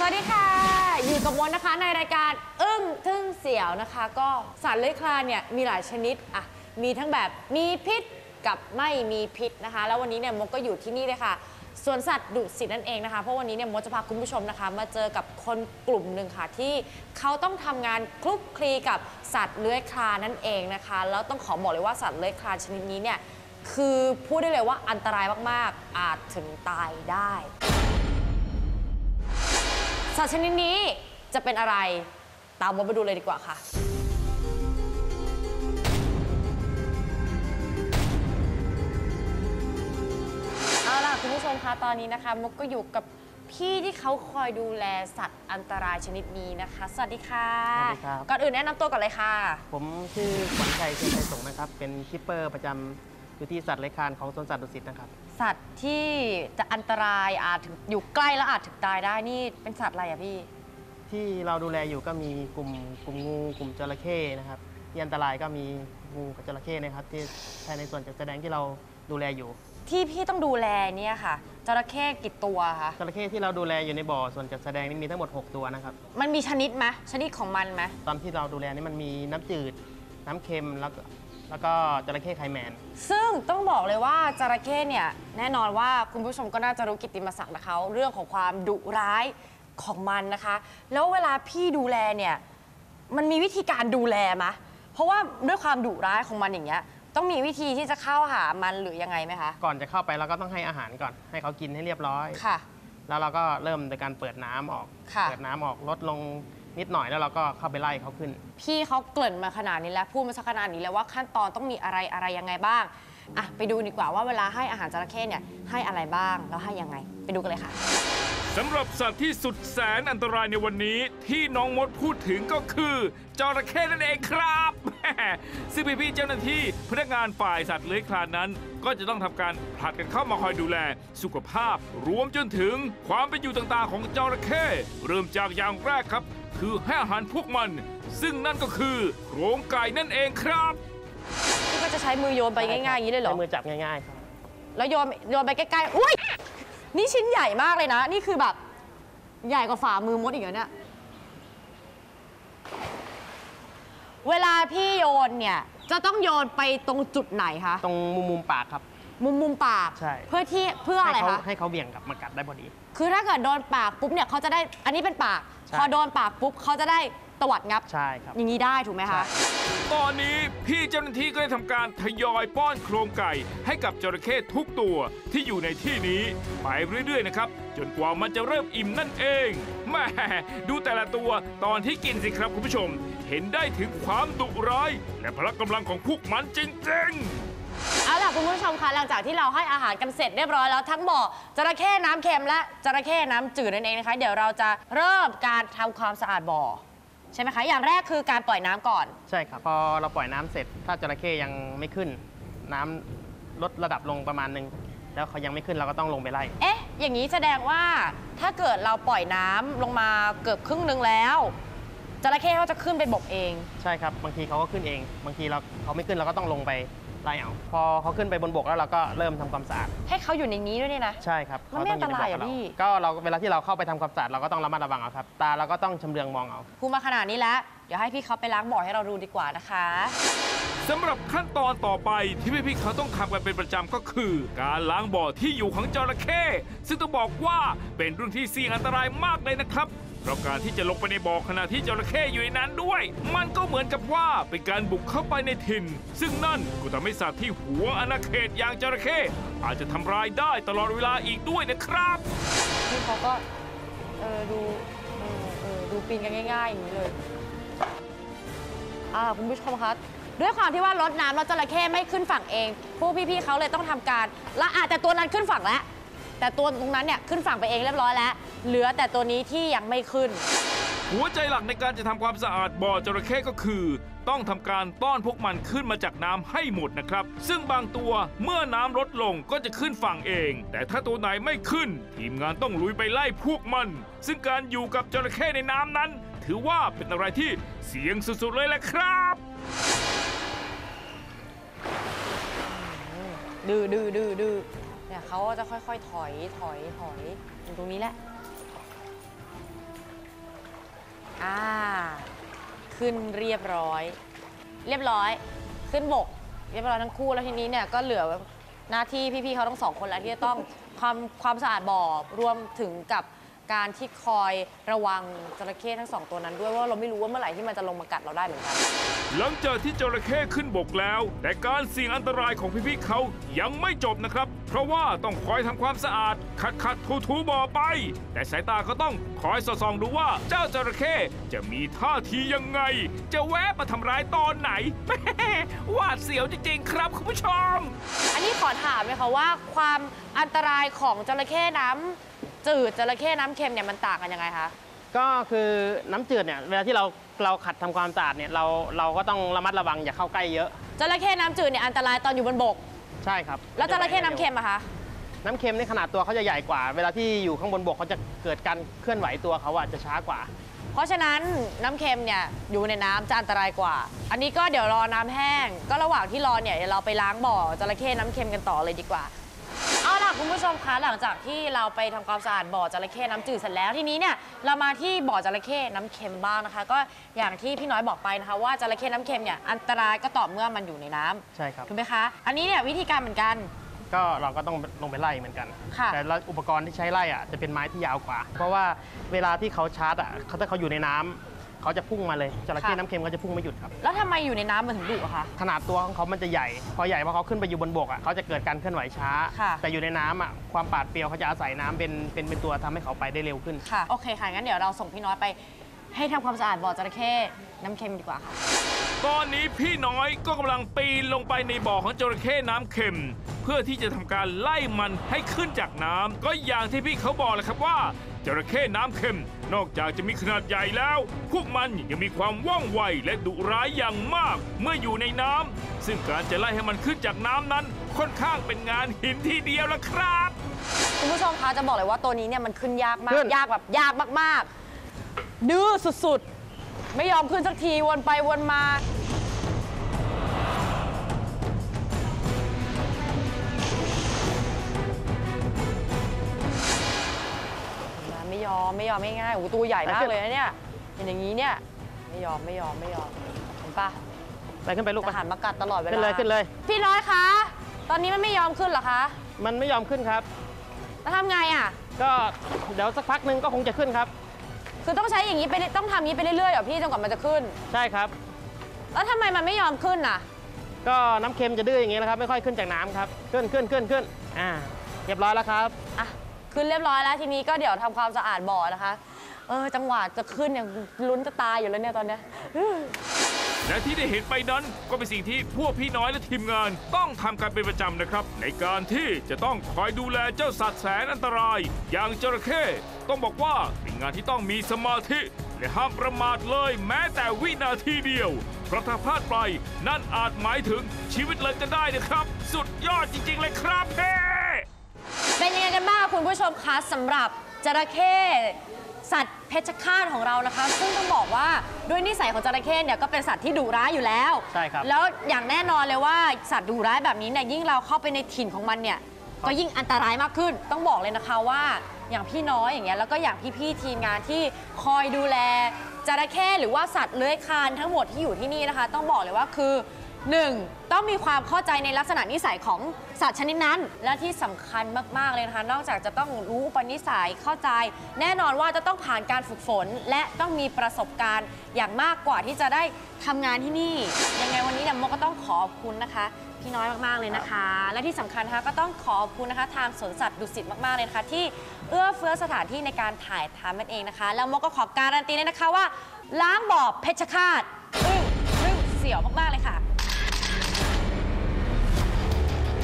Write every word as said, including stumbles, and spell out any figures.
วัสดีค่ะอยู่กับมดนะคะในรายการอึ้งทึ่งเสียวนะคะก็สัตว์เลื้อยคลานเนี่ยมีหลายชนิดอ่ะมีทั้งแบบมีพิษกับไม่มีพิษนะคะแล้ววันนี้เนี่ยมดก็อยู่ที่นี่เลยค่ะสวนสัตว์ดุสิตนั่นเองนะคะเพราะวันนี้เนี่ยมดจะพาคุณผู้ชมนะคะมาเจอกับคนกลุ่มหนึ่งค่ะที่เขาต้องทำงานคลุกคลีกับสัตว์เลื้อยคลานนั่นเองนะคะแล้วต้องขอบอกเลยว่าสัตว์เลื้อยคลานชนิดนี้เนี่ยคือพูดได้เลยว่าอันตรายมากๆอาจถึงตายได้สัตว์ชนิดนี้จะเป็นอะไรตามมดไปดูเลยดีกว่าค่ะเอาล่ะคุณผู้ชมคะตอนนี้นะคะมดก็อยู่กับพี่ที่เขาคอยดูแลสัตว์อันตรายชนิดนี้นะคะสวัสดีค่ะสวัสดีครับก่อนอื่นแนะนำตัวก่อนเลยค่ะผมชื่อขวัญชัยเชียงไทยสงฆ์นะครับเป็นคิปเปอร์ประจำอยู่ที่สัตว์เลื้อยคลานของสวนสัตว์ดุสิตนะครับสัตว์ที่จะอันตรายอาจถึงอยู่ใกล้แล้วอาจถึงตายได้นี่เป็นสัตว์อะไรอะพี่ที่เราดูแลอยู่ก็มีกลุ่มกลุ่มงูกลุ่มจระเข้นะครับที่อันตรายก็มีงูกับจระเข้นะครับที่ภายในส่วนจัดแสดงที่เราดูแลอยู่ที่พี่ต้องดูแลเนี่ยค่ะจระเข้กี่ตัวคะจระเข้ที่เราดูแลอยู่ในบ่อส่วนจัดแสดงนี่มีทั้งหมดหกตัวนะครับมันมีชนิดไหมชนิดของมันไหมตอนที่เราดูแลนี่มันมีน้ำจืดน้ำเค็มแล้วก็แล้วก็จระเข้ไข่แมนซึ่งต้องบอกเลยว่าจระเข้เนี่ยแน่นอนว่าคุณผู้ชมก็น่าจะรู้กิตติมศักดิ์นะคะเรื่องของความดุร้ายของมันนะคะแล้วเวลาพี่ดูแลเนี่ยมันมีวิธีการดูแลไหมเพราะว่าด้วยความดุร้ายของมันอย่างเงี้ยต้องมีวิธีที่จะเข้าหามันหรือยังไงไหมคะก่อนจะเข้าไปเราก็ต้องให้อาหารก่อนให้เขากินให้เรียบร้อยค่ะแล้วเราก็เริ่มโดยการเปิดน้ำออกเปิดน้ำออกลดลงนิดหน่อยแล้วเราก็เข้าไปไล่เขาขึ้นพี่เขาเกริ่นมาขนาดนี้แล้วพูดมาสักขนาดนี้แล้วว่าขั้นตอนต้องมีอะไรอะไรยังไงบ้างอ่ะไปดูดีกว่าว่าเวลาให้อาหารจระเข้เนี่ยให้อะไรบ้างแล้วให้ยังไงไปดูกันเลยค่ะสำหรับสัตว์ที่สุดแสนอันตรายในวันนี้ที่น้องมดพูดถึงก็คือจระเข้นั่นเองครับซึ่งพี่ๆเจ้าหน้าที่พนักงานฝ่ายสัตว์เลื้อยคลานนั้นก็จะต้องทำการผลัดกันเข้ามาคอยดูแลสุขภาพรวมจนถึงความเป็นอยู่ต่างๆของจระเข้เริ่มจากอย่างแรกครับคือให้อาหารพวกมันซึ่งนั่นก็คือโครงไก่นั่นเองครับพี่ก็จะใช้มือโยนไปง่ายๆอย่างนี้เลยเหรอใช้มือจับง่ายๆครับแล้วโยนโยนไปใกล้ๆอุ้ยนี่ชิ้นใหญ่มากเลยนะนี่คือแบบใหญ่กว่าฝ่ามือมดอีกแล้วเนี่ยเวลาพี่โยนเนี่ยจะต้องโยนไปตรงจุดไหนคะตรงมุมมุมปากครับมุมมุมปากใช่เพื่อที่เพื่ออะไรคะให้เขาเบี่ยงกลับมากัดได้พอดีคือถ้าเกิดโดนปากปุ๊บเนี่ยเขาจะได้อันนี้เป็นปากพอโดนปากปุ๊บเขาจะได้ตวัดงับใช่ครับอย่างนี้ได้ถูกไหมคะตอนนี้พี่เจ้าหน้าที่ก็ได้ทำการทยอยป้อนโครงไก่ให้กับจระเข้ทุกตัวที่อยู่ในที่นี้ไปเรื่อยๆนะครับจนกว่ามันจะเริ่มอิ่มนั่นเองแม่ดูแต่ละตัวตอนที่กินสิครับคุณผู้ชมเห็นได้ถึงความดุร้ายและพละกำลังของพวกมันจริงๆเอาล่ะคุณผู้ชมคะหลังจากที่เราให้อาหารกันเสร็จเรียบร้อยแล้วทั้งบ่อจระเข้น้ำเค็มและจระเข้น้ำจืดนั่นเองนะคะเดี๋ยวเราจะเริ่มการทำความสะอาดบ่อใช่ไหมคะอย่างแรกคือการปล่อยน้ำก่อนใช่ครับพอเราปล่อยน้ำเสร็จถ้าจระเข้ยังไม่ขึ้นน้ำลดระดับลงประมาณนึงแล้วเขายังไม่ขึ้นเราก็ต้องลงไปไล่เอ๊ะอย่างนี้แสดงว่าถ้าเกิดเราปล่อยน้ำลงมาเกือบครึ่งนึงแล้วจระเข้เขาจะขึ้นไปบกเองใช่ครับบางทีเขาก็ขึ้นเองบางทีเราเขาไม่ขึ้นเราก็ต้องลงไปไล่เอาพอเขาขึ้นไปบนบกแล้วเราก็เริ่มทำความสะอาดให้เขาอยู่ในนี้ด้วยเนี่ยนะใช่ครับมันไม่อันตรายอ่ะพี่ก็เราเวลาที่เราเข้าไปทำความสะอาดเราก็ต้องระมัดระวังเอาครับตาเราก็ต้องชำเลืองมองเอาพูดมาขนาดนี้แล้วเดี๋ยวให้พี่เขาไปล้างบ่อให้เราดูดีกว่านะคะสำหรับขั้นตอนต่อไปที่พี่ๆเขาต้องทำกันเป็นประจำก็คือการล้างบ่อที่อยู่ของจระเข้ซึ่งต้องบอกว่าเป็นเรื่องที่เสี่ยงอันตรายมากเลยนะครับเพราะการที่จะลงไปในบ่อขณะที่จระเข้อยู่ในนั้นด้วยมันก็เหมือนกับว่าเป็นการบุกเข้าไปในถิ่นซึ่งนั่นก็ทำให้สัตว์ที่หวงอาณาเขตอย่างจระเข้อาจจะทำร้ายได้ตลอดเวลาอีกด้วยนะครับพี่เขาก็เออดูเออเออดูปีนกันง่ายๆอย่างนี้เลยอ่าคุณผู้ชมคะด้วยความที่ว่ารดน้ำแล้วจระเข้ไม่ขึ้นฝั่งเองพวกพี่ๆเขาเลยต้องทำการละอาจแต่ตัวนั้นขึ้นฝั่งแล้วแต่ตัวตรงนั้นเนี่ยขึ้นฝั่งไปเองเรียบร้อยแล้วเหลือแต่ตัวนี้ที่ยังไม่ขึ้นหัวใจหลักในการจะทำความสะอาดบ่อจระเข้ก็คือต้องทำการต้อนพวกมันขึ้นมาจากน้ำให้หมดนะครับซึ่งบางตัวเมื่อน้ำลดลงก็จะขึ้นฝั่งเองแต่ถ้าตัวไหนไม่ขึ้นทีมงานต้องลุยไปไล่พวกมันซึ่งการอยู่กับจระเข้ในน้ำนั้นถือว่าเป็นอะไรที่เสี่ยงสุดๆเลยแหละครับดื้อดื้อดื้อดื้อเนี่ยเขาจะค่อยๆถอยถอยถอยตรงนี้แหละขึ้นเรียบร้อย เรียบร้อย ขึ้นบกเรียบร้อยทั้งคู่แล้วทีนี้เนี่ยก็เหลือหน้าที่พี่ๆเขาทั้งสองคนแล้วที่จะต้องความความสะอาดบ่อรวมถึงกับการที่คอยระวังจระเข้ทั้งสองตัวนั้นด้วยว่าเราไม่รู้ว่าเมื่อไหร่ที่มันจะลงมากัดเราได้เหมือนกันหลังจากที่จระเข้ขึ้นบกแล้วแต่การเสี่ยงอันตรายของพี่ๆเขายังไม่จบนะครับเพราะว่าต้องคอยทำความสะอาดขัดขัดถูถูบ่อไปแต่สายตาก็ต้องคอยสอดส่องดูว่าเจ้าจระเข้จะมีท่าทียังไงจะแวะมาทำร้ายตอนไหนแม่หวาดเสียวจริงๆครับคุณผู้ชมอันนี้ขอถามเลยค่ะว่าความอันตรายของจระเข้น้ำจืดจระเข้น้ำเค็มเนี่ยมันต่างกันยังไงคะก็คือน้ำจืดเนี่ยเวลาที่เราเราขัดทำความสะอาดเนี่ยเราเราก็ต้องระมัดระวังอย่าเข้าใกล้เยอะจระเข้น้ำจืดเนี่ยอันตรายตอนอยู่บนบกใช่ครับแล้วจระเข้น้ำเค็มอะคะน้ำเค็มนี่ขนาดตัวเขาจะใหญ่กว่าเวลาที่อยู่ข้างบนบกเขาจะเกิดการเคลื่อนไหวตัวเขาอะจะช้ากว่าเพราะฉะนั้นน้ำเค็มเนี่ยอยู่ในน้ำจะอันตรายกว่าอันนี้ก็เดี๋ยวรอน้ำแห้งก็ระหว่างที่รอเนี่ยเดี๋ยวเราไปล้างบ่อจระเข้น้ำเค็มกันต่อเลยดีกว่าเอาล่ะคุณผู้ชมคะหลังจากที่เราไปทำความสะอาดบ่อจระเข้น้ำจืดเสร็จแล้วทีนี้เนี่ยเรามาที่บ่อจระเข้น้ำเค็มบ้างนะคะก็อย่างที่พี่น้อยบอกไปนะคะว่าจระเข้น้ำเค็มเนี่ยอันตรายก็ต่อเมื่อมันอยู่ในน้ำใช่ครับถูกไหมคะอันนี้เนี่ยวิธีการเหมือนกันก็เราก็ต้องลงไปไล่เหมือนกันแต่อุปกรณ์ที่ใช้ไล่อ่ะจะเป็นไม้ที่ยาวกว่าเพราะว่าเวลาที่เขาชาร์จอ่ะเขาถ้าเขาอยู่ในน้ำเขาจะพุ่งมาเลยจระเข้น้ำเค็มเขาจะพุ่งไม่หยุดครับแล้วทำไมอยู่ในน้ำมันถึงดุอะคะขนาดตัวของเขามันจะใหญ่พอใหญ่พอเขาขึ้นไปอยู่บนบกอ่ะเขาจะเกิดการเคลื่อนไหวช้าแต่อยู่ในน้ำอ่ะความปาดเปรียวเขาจะอาศัยน้ำเป็นเป็นเป็นตัวทำให้เขาไปได้เร็วขึ้นค่ะโอเคค่ะงั้นเดี๋ยวเราส่งพี่น้อยไปให้ทำความสะอาดบ่อจระเข้น้ำเค็มดีกว่าค่ะตอนนี้พี่น้อยก็กำลังปีนลงไปในบ่อของจระเข้น้ำเค็มเพื่อที่จะทำการไล่มันให้ขึ้นจากน้ำก็อย่างที่พี่เขาบอกเลยครับว่าจระเข้น้ำเค็มนอกจากจะมีขนาดใหญ่แล้วพวกมันยังมีความว่องไวและดุร้ายอย่างมากเมื่ออยู่ในน้ำซึ่งการจะไล่ให้มันขึ้นจากน้ำนั้นค่อนข้างเป็นงานหินทีเดียวละครับคุณผู้ชมคะจะบอกเลยว่าตัวนี้เนี่ยมันขึ้นยากมากยากแบบยากมากๆดื้อสุดๆไม่ยอมขึ้นสักทีวนไปวนมาไม่ยอมไม่ยอมไม่ง่ายโอ้ตัวใหญ่มากเลยนะเนี่ยเป็นอย่างนี้เนี่ยไม่ยอมไม่ยอมไม่ยอมเห็นปะไปขึ้นไปลูกหันมากัดตลอดเวลาขึ้นเลยขึ้นเลยพี่น้อยคะตอนนี้มันไม่ยอมขึ้นเหรอคะมันไม่ยอมขึ้นครับแล้วทำไงอ่ะก็เดี๋ยวสักพักหนึ่งก็คงจะขึ้นครับคือต้องใช้อย่างนี้ไปต้องทำนี้ไปเรื่อยๆเหรอพี่จนกว่ามันจะขึ้นใช่ครับแล้วทำไมมันไม่ยอมขึ้นน่ะก็น้ำเค็มจะดื้ออย่างนี้นะครับไม่ค่อยขึ้นจากน้ำครับขึ้นขึ้นขึ้นขึ้นอ่าเรียบร้อยแล้วครับอ่ะขึ้นเรียบร้อยแล้วทีนี้ก็เดี๋ยวทำความสะอาดบ่อนะคะเออจังหวะจะขึ้นเนี่ยลุ้นจะตายอยู่แล้วเนี่ยตอนนี้และที่ได้เห็นไปนั้นก็เป็นสิ่งที่พวกพี่น้อยและทีมงานต้องทำกันเป็นประจำนะครับในการที่จะต้องคอยดูแลเจ้าสัตว์แสนอันตรายอย่างจระเข้ต้องบอกว่าเป็นงานที่ต้องมีสมาธิและห้ามประมาทเลยแม้แต่วินาทีเดียวเพราะถ้าพลาดไปนั่นอาจหมายถึงชีวิตเลยก็ได้นะครับสุดยอดจริงๆเลยครับเฮ้เป็นยังไงกันบ้างคุณผู้ชมคะสำหรับจระเข้สัตว์เพชฌฆาตของเรานะคะซึ่งต้องบอกว่าด้วยนิสัยของจระเข้เนี่ยก็เป็นสัตว์ที่ดุร้ายอยู่แล้วใช่ครับแล้วอย่างแน่นอนเลยว่าสัตว์ดุร้ายแบบนี้เนี่ยยิ่งเราเข้าไปในถิ่นของมันเนี่ยก็ยิ่งอันตรายมากขึ้นต้องบอกเลยนะคะว่าอย่างพี่น้อยอย่างเงี้ยแล้วก็อย่างพี่ๆทีมงานที่คอยดูแลจระเข้หรือว่าสัตว์เลื้อยคลานทั้งหมดที่อยู่ที่นี่นะคะต้องบอกเลยว่าคือหนึ่งต้องมีความเข้าใจในลักษณะนิสัยของสัตว์ชนิดนั้นและที่สำคัญมากๆเลยนะคะนอกจากจะต้องรู้อุปนิสัยเข้าใจแน่นอนว่าจะต้องผ่านการฝึกฝนและต้องมีประสบการณ์อย่างมากกว่าที่จะได้ทำงานที่นี่ยังไงวันนี้เนี่ยโมก็ต้องขอบคุณนะคะพี่น้อยมากๆเลยนะคะและที่สำคัญนะคะก็ต้องขอบคุณนะคะทางสวนสัตว์ดุสิตมากๆเลยนะคะที่เอื้อเฟื้อสถานที่ในการถ่ายทำนั่นเองนะคะแล้วโมก็ขอการันตีเลยนะคะว่าล้างบ่อเพชฌฆาตอึ้งอึ้งเสียวมากๆเลยค่ะ